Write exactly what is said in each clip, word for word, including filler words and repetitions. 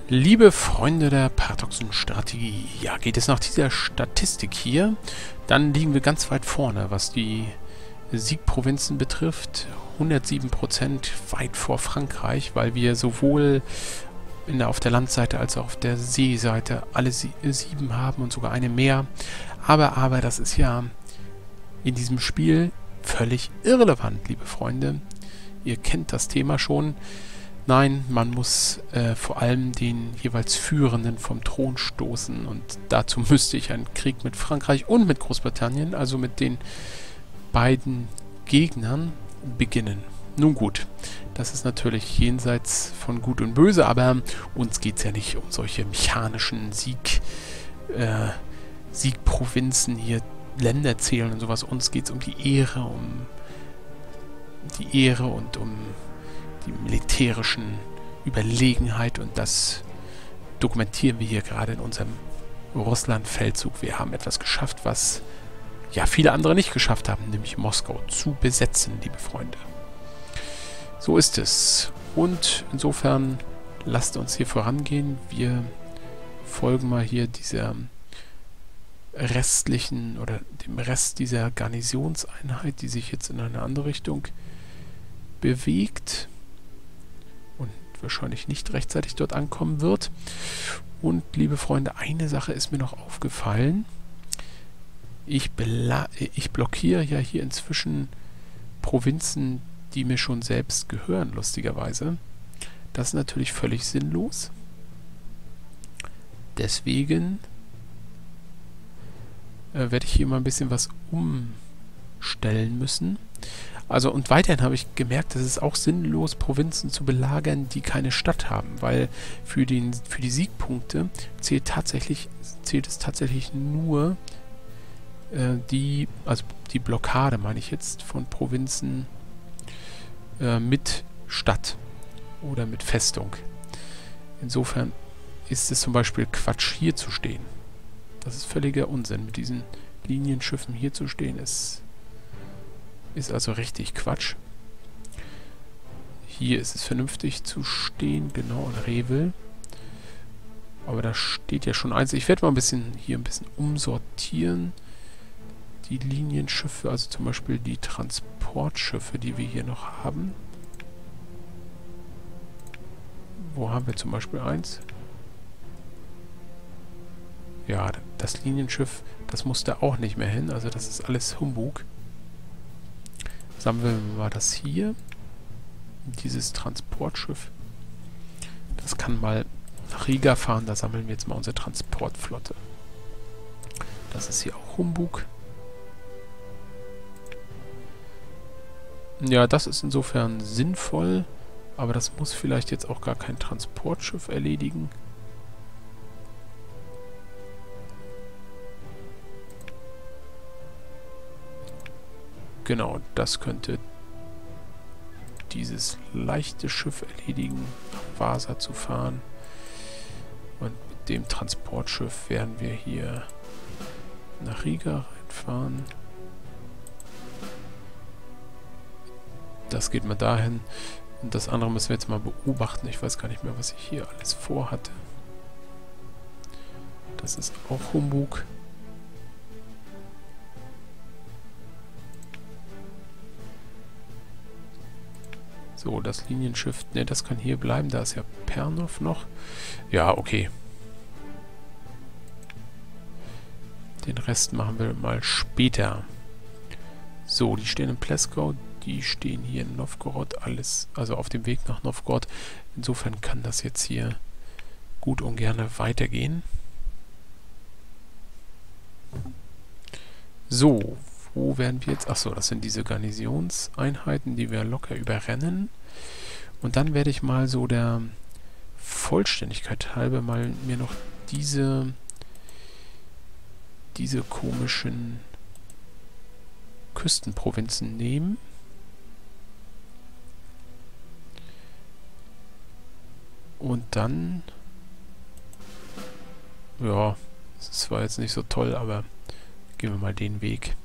Liebe Freunde der paradoxen Strategie, ja, geht es nach dieser Statistik hier, dann liegen wir ganz weit vorne, was die Siegprovinzen betrifft. hundertsieben Prozent weit vor Frankreich, weil wir sowohl in der, auf der Landseite als auch auf der Seeseite alle sie, sieben haben und sogar eine mehr. Aber, aber, das ist ja in diesem Spiel völlig irrelevant, liebe Freunde. Ihr kennt das Thema schon. Nein, man muss äh, vor allem den jeweils Führenden vom Thron stoßen und dazu müsste ich einen Krieg mit Frankreich und mit Großbritannien, also mit den beiden Gegnern, beginnen. Nun gut, das ist natürlich jenseits von Gut und Böse, aber uns geht es ja nicht um solche mechanischen Sieg, äh, Siegprovinzen hier, Länder zählen und sowas. Uns geht es um die Ehre, um die Ehre und um die militärischen Überlegenheit, und das dokumentieren wir hier gerade in unserem Russland-Feldzug. Wir haben etwas geschafft, was ja viele andere nicht geschafft haben, nämlich Moskau zu besetzen, liebe Freunde. So ist es. Und insofern lasst uns hier vorangehen. Wir folgen mal hier dieser restlichen oder dem Rest dieser Garnisonseinheit, die sich jetzt in eine andere Richtung bewegt und wahrscheinlich nicht rechtzeitig dort ankommen wird. Und liebe Freunde, eine Sache ist mir noch aufgefallen. Ich, ich blockiere ja hier inzwischen Provinzen, die mir schon selbst gehören, lustigerweise. Das ist natürlich völlig sinnlos. Deswegen äh, werde ich hier mal ein bisschen was umstellen müssen. Also, und weiterhin habe ich gemerkt, es ist auch sinnlos, Provinzen zu belagern, die keine Stadt haben, weil für, den, für die Siegpunkte zählt, tatsächlich, zählt es tatsächlich nur äh, die, also die Blockade, meine ich jetzt, von Provinzen äh, mit Stadt oder mit Festung. Insofern ist es zum Beispiel Quatsch, hier zu stehen. Das ist völliger Unsinn. Mit diesen Linienschiffen hier zu stehen, ist... Ist also richtig Quatsch. Hier ist es vernünftig zu stehen, genau, in Revel. Aber da steht ja schon eins. Ich werde mal ein bisschen hier ein bisschen umsortieren. Die Linienschiffe, also zum Beispiel die Transportschiffe, die wir hier noch haben. Wo haben wir zum Beispiel eins? Ja, das Linienschiff, das muss da auch nicht mehr hin. Also das ist alles Humbug. Sammeln wir mal das hier. Dieses Transportschiff. Das kann mal nach Riga fahren. Da sammeln wir jetzt mal unsere Transportflotte. Das ist hier auch Humbug. Ja, das ist insofern sinnvoll. Aber das muss vielleicht jetzt auch gar kein Transportschiff erledigen. Genau, das könnte dieses leichte Schiff erledigen, nach Vasa zu fahren. Und mit dem Transportschiff werden wir hier nach Riga reinfahren. Das geht mal dahin. Und das andere müssen wir jetzt mal beobachten. Ich weiß gar nicht mehr, was ich hier alles vorhatte. Das ist auch Humbug. So, das Linienschiff, ne, das kann hier bleiben. Da ist ja Pernov noch. Ja, okay. Den Rest machen wir mal später. So, die stehen in Pleskau. Die stehen hier in Novgorod. Alles, also auf dem Weg nach Novgorod. Insofern kann das jetzt hier gut und gerne weitergehen. So, wo werden wir jetzt? Achso, das sind diese Garnisonseinheiten, die wir locker überrennen. Und dann werde ich mal so der Vollständigkeit halber mal mir noch diese diese komischen Küstenprovinzen nehmen. Und dann, ja, das war jetzt nicht so toll, aber gehen wir mal den Weg.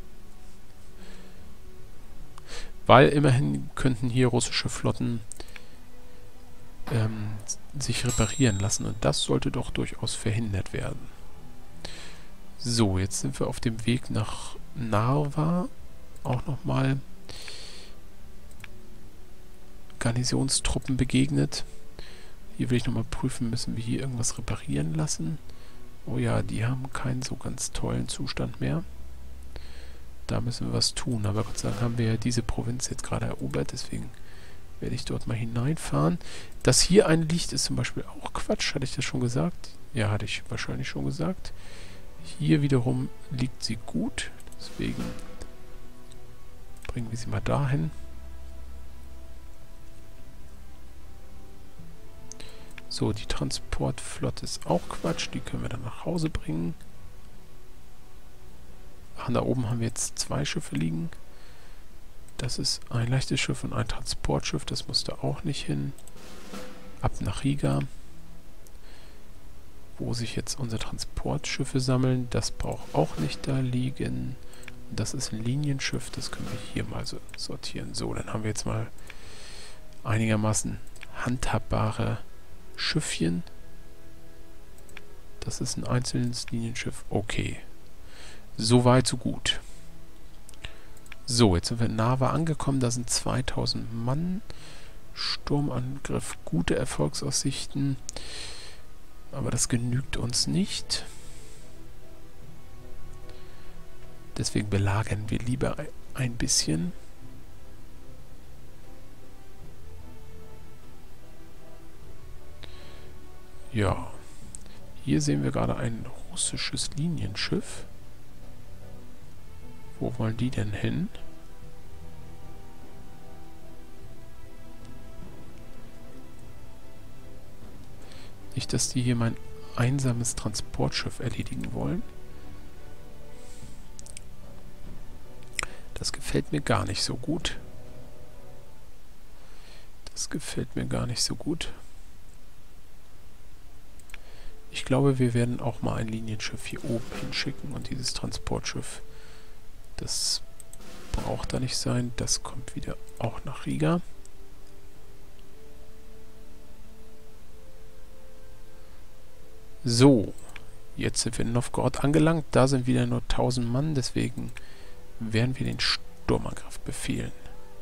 Weil immerhin könnten hier russische Flotten ähm, sich reparieren lassen. Und das sollte doch durchaus verhindert werden. So, jetzt sind wir auf dem Weg nach Narva. Auch nochmal Garnisonstruppen begegnet. Hier will ich nochmal prüfen, müssen wir hier irgendwas reparieren lassen. Oh ja, die haben keinen so ganz tollen Zustand mehr. Da müssen wir was tun. Aber Gott sei Dank haben wir ja diese Provinz jetzt gerade erobert. Deswegen werde ich dort mal hineinfahren. Dass hier eine liegt, ist zum Beispiel auch Quatsch. Hatte ich das schon gesagt? Ja, hatte ich wahrscheinlich schon gesagt. Hier wiederum liegt sie gut. Deswegen bringen wir sie mal dahin. So, die Transportflotte ist auch Quatsch. Die können wir dann nach Hause bringen. Ach, da oben haben wir jetzt zwei Schiffe liegen. Das ist ein leichtes Schiff und ein Transportschiff. Das musste auch nicht hin. Ab nach Riga. Wo sich jetzt unsere Transportschiffe sammeln. Das braucht auch nicht da liegen. Das ist ein Linienschiff. Das können wir hier mal so sortieren. So, dann haben wir jetzt mal einigermaßen handhabbare Schiffchen. Das ist ein einzelnes Linienschiff. Okay. So weit, so gut. So, jetzt sind wir in Narva angekommen. Da sind zweitausend Mann. Sturmangriff, gute Erfolgsaussichten. Aber das genügt uns nicht. Deswegen belagern wir lieber ein bisschen. Ja, hier sehen wir gerade ein russisches Linienschiff. Wo wollen die denn hin? Nicht, dass die hier mein einsames Transportschiff erledigen wollen. Das gefällt mir gar nicht so gut. Das gefällt mir gar nicht so gut. Ich glaube, wir werden auch mal ein Linienschiff hier oben hinschicken und dieses Transportschiff, das braucht da nicht sein. Das kommt wieder auch nach Riga. So, jetzt sind wir in Novgorod angelangt. Da sind wieder nur tausend Mann, deswegen werden wir den Sturmangriff befehlen.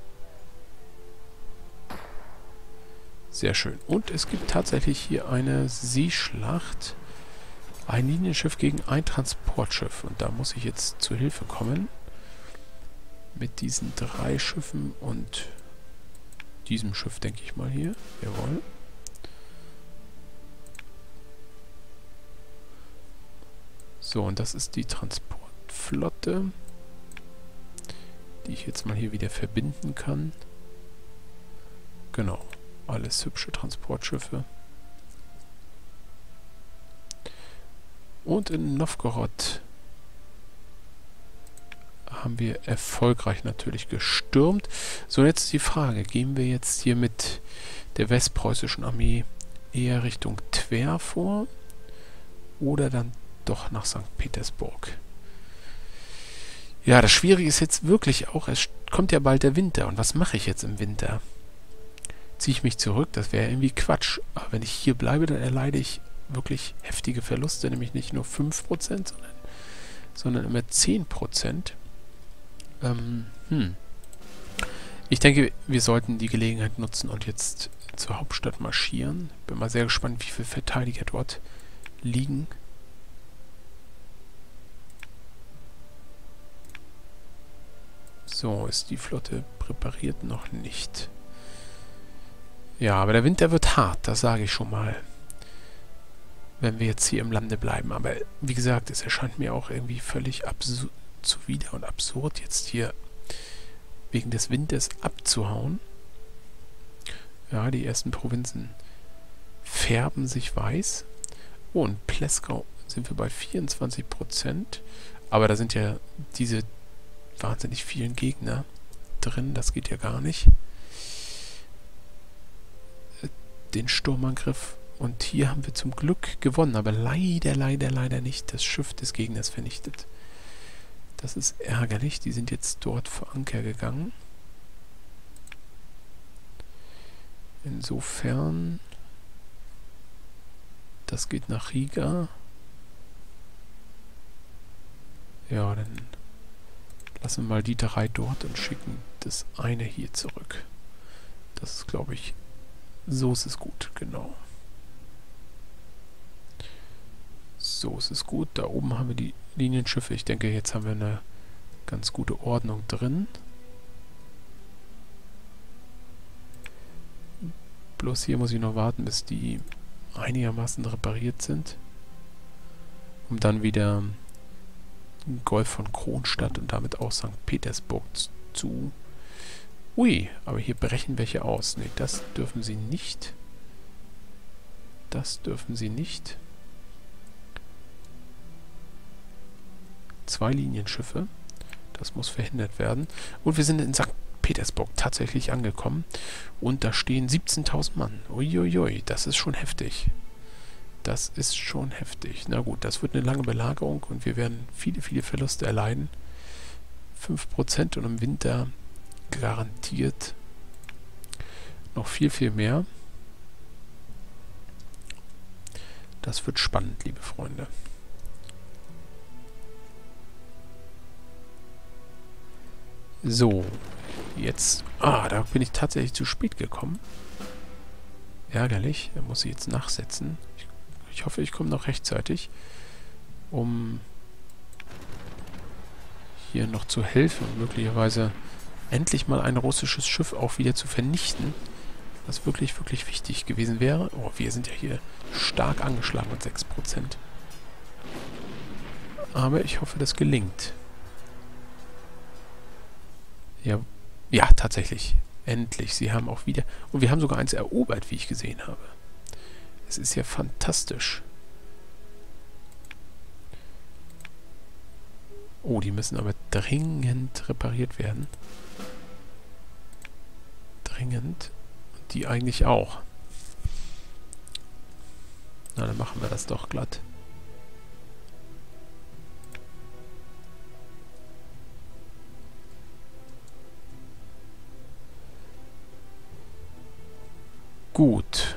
Sehr schön. Und es gibt tatsächlich hier eine Seeschlacht. Ein Linienschiff gegen ein Transportschiff. Und da muss ich jetzt zu Hilfe kommen. Mit diesen drei Schiffen und diesem Schiff, denke ich mal hier. Jawohl. So, und das ist die Transportflotte, die ich jetzt mal hier wieder verbinden kann. Genau. Alles hübsche Transportschiffe. Und in Novgorod haben wir erfolgreich natürlich gestürmt. So, jetzt ist die Frage, gehen wir jetzt hier mit der westpreußischen Armee eher Richtung Twer vor oder dann doch nach Sankt Petersburg? Ja, das Schwierige ist jetzt wirklich auch, es kommt ja bald der Winter. Und was mache ich jetzt im Winter? Ziehe ich mich zurück? Das wäre irgendwie Quatsch. Aber wenn ich hier bleibe, dann erleide ich wirklich heftige Verluste. Nämlich nicht nur fünf Prozent, sondern, sondern immer zehn Prozent. Ähm, hm. Ich denke, wir sollten die Gelegenheit nutzen und jetzt zur Hauptstadt marschieren. Bin mal sehr gespannt, wie viele Verteidiger dort liegen. So, ist die Flotte präpariert? Noch nicht. Ja, aber der Winter wird hart, das sage ich schon mal. Wenn wir jetzt hier im Lande bleiben. Aber wie gesagt, es erscheint mir auch irgendwie völlig zuwider und absurd, jetzt hier wegen des Winters abzuhauen. Ja, die ersten Provinzen färben sich weiß. Oh, in Pleskau sind wir bei vierundzwanzig Prozent. Aber da sind ja diese wahnsinnig vielen Gegner drin. Das geht ja gar nicht. Den Sturmangriff. Und hier haben wir zum Glück gewonnen. Aber leider, leider, leider nicht das Schiff des Gegners vernichtet. Das ist ärgerlich. Die sind jetzt dort vor Anker gegangen. Insofern Das geht nach Riga. Ja, dann lassen wir mal die drei dort und schicken das eine hier zurück. Das ist, glaube ich, so ist es gut, genau. So ist es gut. Da oben haben wir die Linienschiffe. Ich denke, jetzt haben wir eine ganz gute Ordnung drin. Bloß hier muss ich noch warten, bis die einigermaßen repariert sind. Um dann wieder Golf von Kronstadt und damit auch Sankt Petersburg zu... Ui, aber hier brechen welche aus. Ne, das dürfen sie nicht. Das dürfen sie nicht. Zwei Linienschiffe. Das muss verhindert werden. Und wir sind in Sankt Petersburg tatsächlich angekommen. Und da stehen siebzehntausend Mann. Uiuiui, das ist schon heftig. Das ist schon heftig. Na gut, das wird eine lange Belagerung und wir werden viele, viele Verluste erleiden. fünf Prozent und im Winter garantiert noch viel, viel mehr. Das wird spannend, liebe Freunde. So, jetzt... Ah, da bin ich tatsächlich zu spät gekommen. Ärgerlich, da muss ich jetzt nachsetzen. Ich, ich hoffe, ich komme noch rechtzeitig, um hier noch zu helfen und möglicherweise endlich mal ein russisches Schiff auch wieder zu vernichten, was wirklich, wirklich wichtig gewesen wäre. Oh, wir sind ja hier stark angeschlagen mit sechs Prozent. Aber ich hoffe, das gelingt. Ja, ja, tatsächlich. Endlich. Sie haben auch wieder... Und wir haben sogar eins erobert, wie ich gesehen habe. Es ist ja fantastisch. Oh, die müssen aber dringend repariert werden. Dringend. Und die eigentlich auch. Na, dann machen wir das doch glatt. Gut.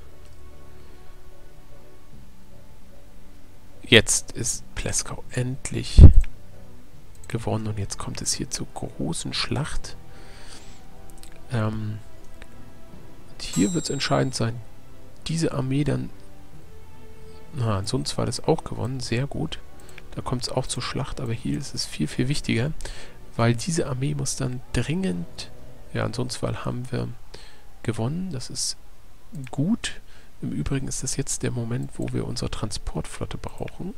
Jetzt ist Pleskau endlich gewonnen und jetzt kommt es hier zur großen Schlacht. Ähm, und hier wird es entscheidend sein, diese Armee dann... Na, ansonsten war das auch gewonnen, sehr gut. Da kommt es auch zur Schlacht, aber hier ist es viel, viel wichtiger, weil diese Armee muss dann dringend... Ja, ansonsten haben wir gewonnen, das ist gut. Im Übrigen ist das jetzt der Moment, wo wir unsere Transportflotte brauchen.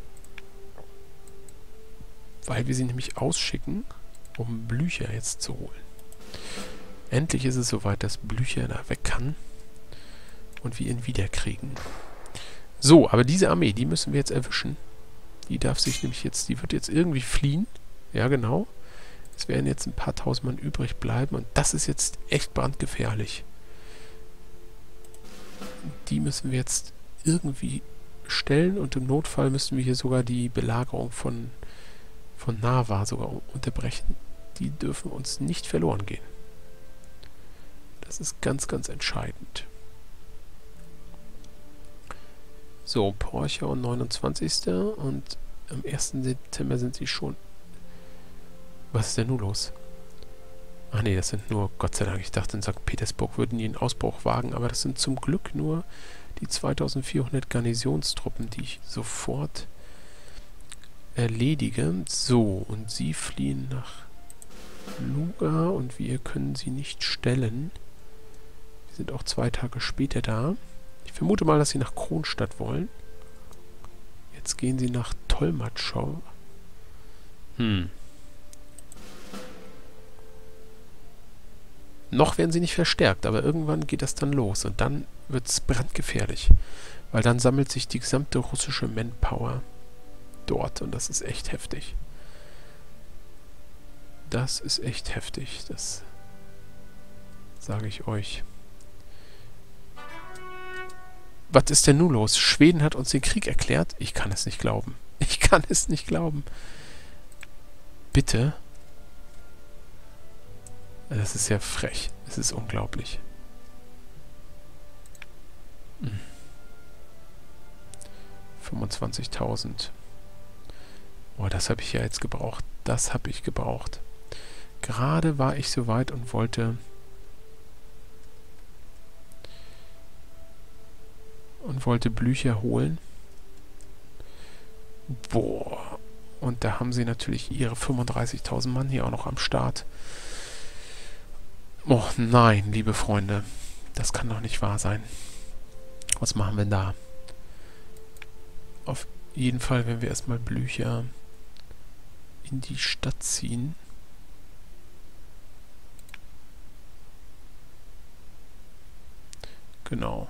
Weil wir sie nämlich ausschicken, um Blücher jetzt zu holen. Endlich ist es soweit, dass Blücher da weg kann. Und wir ihn wiederkriegen. So, aber diese Armee, die müssen wir jetzt erwischen. Die darf sich nämlich jetzt, die wird jetzt irgendwie fliehen. Ja, genau. Es werden jetzt ein paar tausend Mann übrig bleiben. Und das ist jetzt echt brandgefährlich. Die müssen wir jetzt irgendwie stellen und im Notfall müssen wir hier sogar die Belagerung von, von Narva sogar unterbrechen. Die dürfen uns nicht verloren gehen. Das ist ganz, ganz entscheidend. So, Porchau neunundzwanzigster und am ersten September sind sie schon... Was ist denn nun los? Ach nee, das sind nur, Gott sei Dank, ich dachte in Sankt Petersburg würden die einen Ausbruch wagen, aber das sind zum Glück nur die zweitausendvierhundert Garnisonstruppen, die ich sofort erledige. So, und sie fliehen nach Luga und wir können sie nicht stellen. Wir sind auch zwei Tage später da. Ich vermute mal, dass sie nach Kronstadt wollen. Jetzt gehen sie nach Tolmatschau. Hm. Noch werden sie nicht verstärkt, aber irgendwann geht das dann los und dann wird es brandgefährlich. Weil dann sammelt sich die gesamte russische Manpower dort und das ist echt heftig. Das ist echt heftig, das sage ich euch. Was ist denn nun los? Schweden hat uns den Krieg erklärt? Ich kann es nicht glauben. Ich kann es nicht glauben. Bitte? Das ist ja frech. Es ist unglaublich. Hm. fünfundzwanzigtausend. Oh, das habe ich ja jetzt gebraucht. Das habe ich gebraucht. Gerade war ich soweit und wollte... und wollte Blücher holen. Boah. Und da haben sie natürlich ihre fünfunddreißigtausend Mann hier auch noch am Start. Oh nein, liebe Freunde. Das kann doch nicht wahr sein. Was machen wir da? Auf jeden Fall, wenn wir erstmal Blücher in die Stadt ziehen. Genau.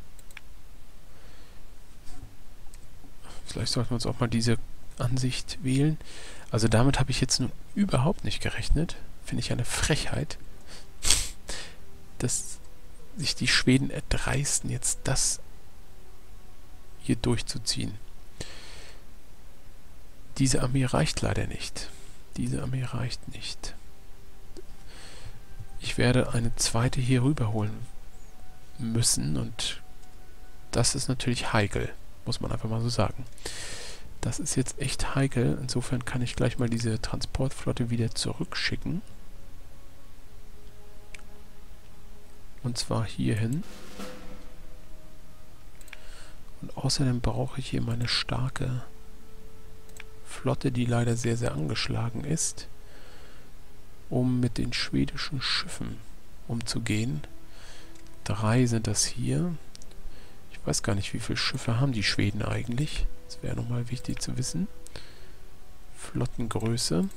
Vielleicht sollten wir uns auch mal diese Ansicht wählen. Also damit habe ich jetzt nun überhaupt nicht gerechnet. Finde ich eine Frechheit, dass sich die Schweden erdreisten, jetzt das hier durchzuziehen. Diese Armee reicht leider nicht. Diese Armee reicht nicht. Ich werde eine zweite hier rüberholen müssen und das ist natürlich heikel, muss man einfach mal so sagen. Das ist jetzt echt heikel. Insofern kann ich gleich mal diese Transportflotte wieder zurückschicken. Und zwar hierhin. Und außerdem brauche ich hier meine starke Flotte, die leider sehr, sehr angeschlagen ist, um mit den schwedischen Schiffen umzugehen. Drei sind das hier. Ich weiß gar nicht, wie viele Schiffe haben die Schweden eigentlich. Das wäre nochmal wichtig zu wissen. Flottengröße.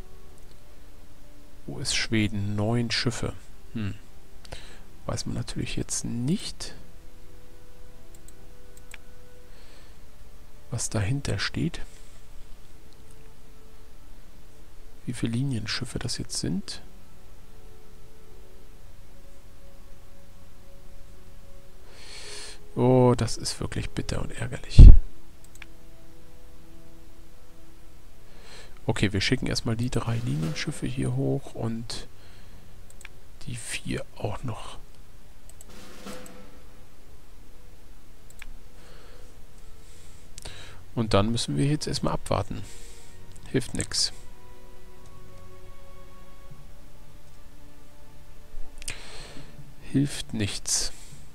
Wo ist Schweden? Neun Schiffe. Hm. Weiß man natürlich jetzt nicht, was dahinter steht. Wie viele Linienschiffe das jetzt sind. Oh, das ist wirklich bitter und ärgerlich. Okay, wir schicken erstmal die drei Linienschiffe hier hoch und die vier auch noch. Und dann müssen wir jetzt erstmal abwarten. Hilft nichts. Hilft nichts.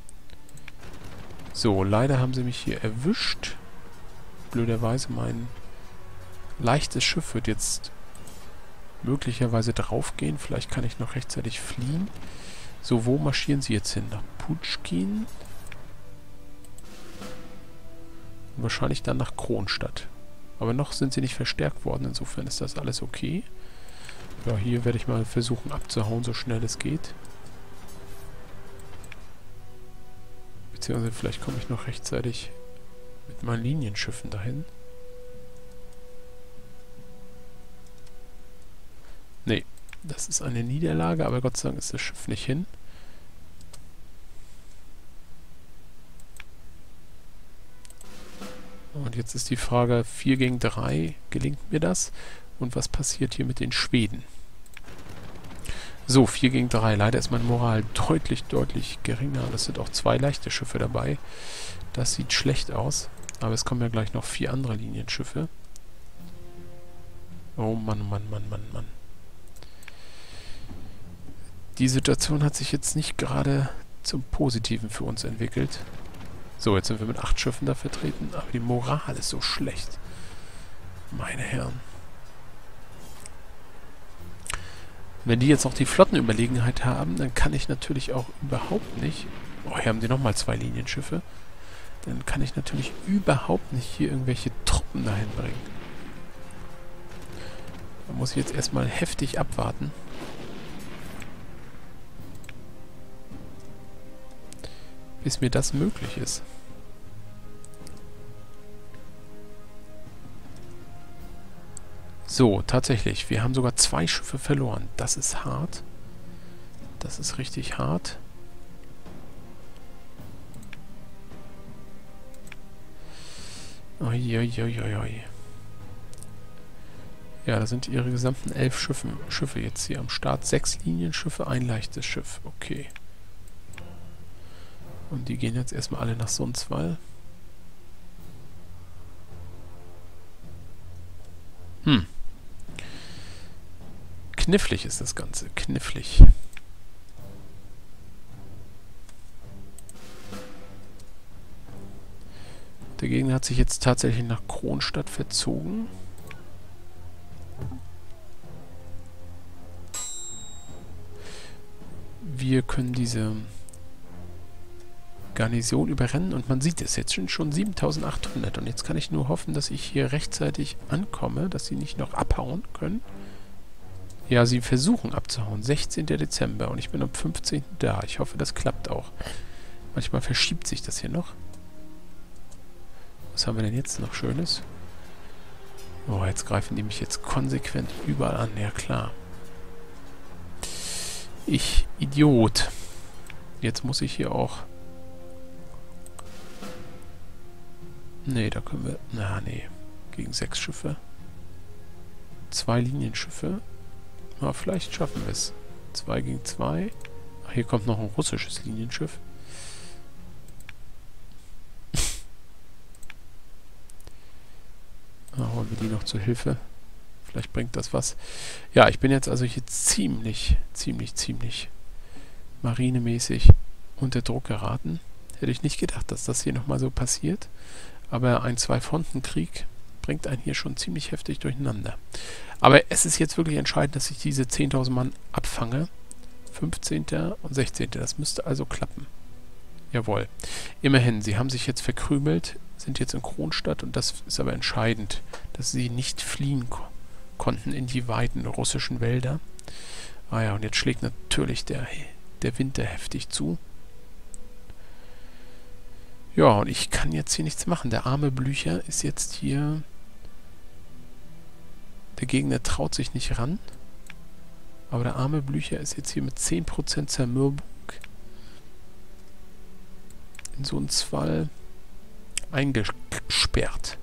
So, leider haben sie mich hier erwischt. Blöderweise mein leichtes Schiff wird jetzt möglicherweise draufgehen. Vielleicht kann ich noch rechtzeitig fliehen. So, wo marschieren sie jetzt hin? Nach Putschkin? Und wahrscheinlich dann nach Kronstadt. Aber noch sind sie nicht verstärkt worden. Insofern ist das alles okay. Ja, hier werde ich mal versuchen abzuhauen, so schnell es geht. Beziehungsweise vielleicht komme ich noch rechtzeitig mit meinen Linienschiffen dahin. Nee, das ist eine Niederlage, aber Gott sei Dank ist das Schiff nicht hin. Und jetzt ist die Frage, vier gegen drei, gelingt mir das? Und was passiert hier mit den Schweden? So, vier gegen drei. Leider ist mein Moral deutlich, deutlich geringer. Es sind auch zwei leichte Schiffe dabei. Das sieht schlecht aus. Aber es kommen ja gleich noch vier andere Linienschiffe. Oh Mann, Mann, Mann, Mann, Mann. Die Situation hat sich jetzt nicht gerade zum Positiven für uns entwickelt. So, jetzt sind wir mit acht Schiffen da vertreten, aber die Moral ist so schlecht. Meine Herren. Wenn die jetzt noch die Flottenüberlegenheit haben, dann kann ich natürlich auch überhaupt nicht... Oh, hier haben die nochmal zwei Linienschiffe. Dann kann ich natürlich überhaupt nicht hier irgendwelche Truppen dahin bringen. Da muss ich jetzt erstmal heftig abwarten. Bis mir das möglich ist. So, tatsächlich. Wir haben sogar zwei Schiffe verloren. Das ist hart. Das ist richtig hart. Uiuiuiui. Ja, da sind ihre gesamten elf Schiffe, Schiffe jetzt hier am Start. Sechs Linienschiffe, ein leichtes Schiff. Okay. Und die gehen jetzt erstmal alle nach Sundsvall. Hm. Knifflig ist das Ganze. Knifflig. Der Gegner hat sich jetzt tatsächlich nach Kronstadt verzogen. Wir können diese Garnison überrennen und man sieht es jetzt schon, schon siebentausendachthundert. Und jetzt kann ich nur hoffen, dass ich hier rechtzeitig ankomme, dass sie nicht noch abhauen können. Ja, sie versuchen abzuhauen. sechzehnter Dezember und ich bin am fünfzehnten da. Ich hoffe, das klappt auch. Manchmal verschiebt sich das hier noch. Was haben wir denn jetzt noch Schönes? Oh, jetzt greifen die mich jetzt konsequent überall an. Ja, klar. Ich, Idiot. Jetzt muss ich hier auch... Nee, da können wir... Na, nee. Gegen sechs Schiffe. Zwei Linienschiffe. Na, vielleicht schaffen wir es. Zwei gegen zwei. Ach, hier kommt noch ein russisches Linienschiff. Da holen wir die noch zur Hilfe. Vielleicht bringt das was. Ja, ich bin jetzt also hier ziemlich, ziemlich, ziemlich marinemäßig unter Druck geraten. Hätte ich nicht gedacht, dass das hier nochmal so passiert. Aber ein Zwei-Fronten-Krieg bringt einen hier schon ziemlich heftig durcheinander. Aber es ist jetzt wirklich entscheidend, dass ich diese zehntausend Mann abfange. fünfzehnten und sechzehnten Das müsste also klappen. Jawohl. Immerhin, sie haben sich jetzt verkrümelt, sind jetzt in Kronstadt und das ist aber entscheidend, dass sie nicht fliehen ko konnten in die weiten russischen Wälder. Ah ja, und jetzt schlägt natürlich der, der Winter heftig zu. Ja, und ich kann jetzt hier nichts machen. Der arme Blücher ist jetzt hier... Der Gegner traut sich nicht ran. Aber der arme Blücher ist jetzt hier mit zehn Prozent Zermürbung in so einen Zwall eingesperrt.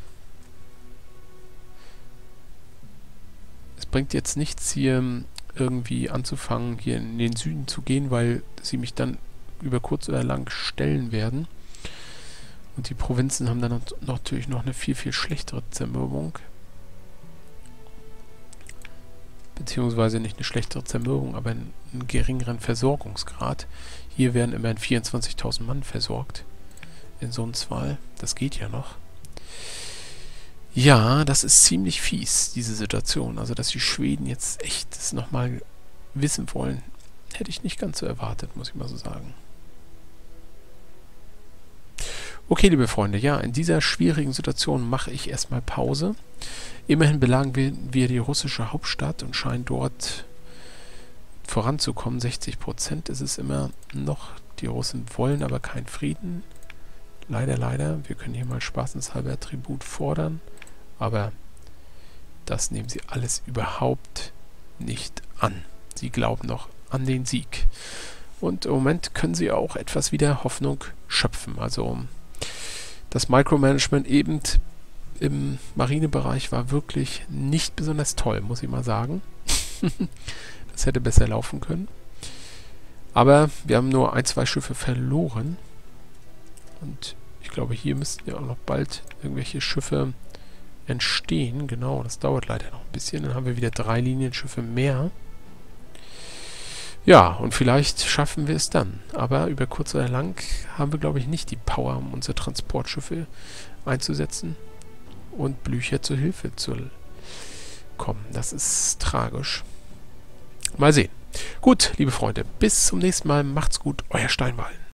Es bringt jetzt nichts, hier irgendwie anzufangen, hier in den Süden zu gehen, weil sie mich dann über kurz oder lang stellen werden. Und die Provinzen haben dann noch, natürlich noch eine viel, viel schlechtere Zermürbung. Beziehungsweise nicht eine schlechtere Zermürbung, aber einen, einen geringeren Versorgungsgrad. Hier werden immerhin vierundzwanzigtausend Mann versorgt. In so einem Zwall. Das geht ja noch. Ja, das ist ziemlich fies, diese Situation. Also, dass die Schweden jetzt echt das nochmal wissen wollen, hätte ich nicht ganz so erwartet, muss ich mal so sagen. Okay, liebe Freunde, ja, in dieser schwierigen Situation mache ich erstmal Pause. Immerhin belagen wir, wir die russische Hauptstadt und scheinen dort voranzukommen. sechzig Prozent ist es immer noch. Die Russen wollen aber keinen Frieden. Leider, leider. Wir können hier mal spaßenshalber Tribut fordern. Aber das nehmen sie alles überhaupt nicht an. Sie glauben noch an den Sieg. Und im Moment können sie auch etwas wieder Hoffnung schöpfen. Also das Micromanagement eben im Marinebereich war wirklich nicht besonders toll, muss ich mal sagen. Das hätte besser laufen können. Aber wir haben nur ein, zwei Schiffe verloren. Und ich glaube, hier müssten ja auch noch bald irgendwelche Schiffe entstehen. Genau, das dauert leider noch ein bisschen. Dann haben wir wieder drei Linienschiffe mehr. Ja, und vielleicht schaffen wir es dann. Aber über kurz oder lang haben wir, glaube ich, nicht die Power, um unsere Transportschiffe einzusetzen und Blücher zur Hilfe zu kommen. Das ist tragisch. Mal sehen. Gut, liebe Freunde, bis zum nächsten Mal. Macht's gut, euer Steinwall.